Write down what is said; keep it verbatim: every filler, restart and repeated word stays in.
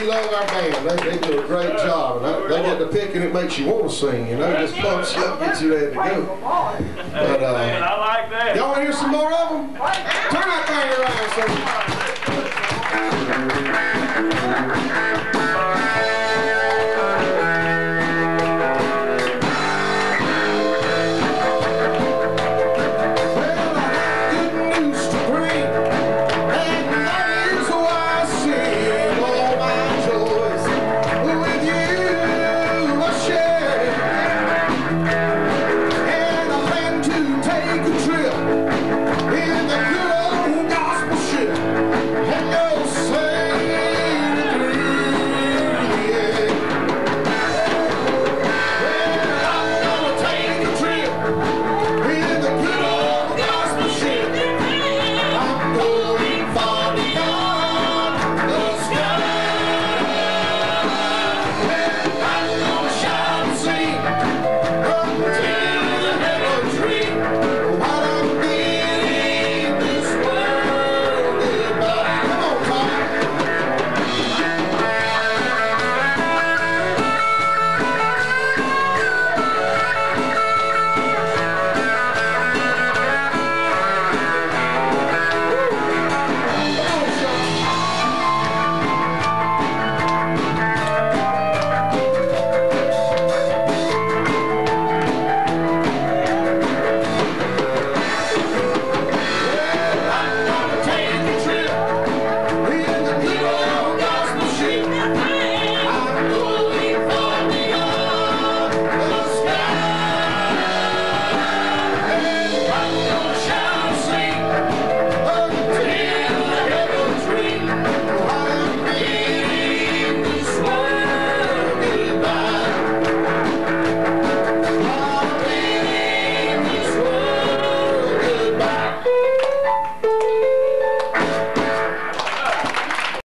we love our band. They, they do a great job. And they get to pick and it makes you want to sing, you know, just pumps you up, gets you ready to go. But, uh, I like that. y'all want to hear some more of them? Turn that thing around, so.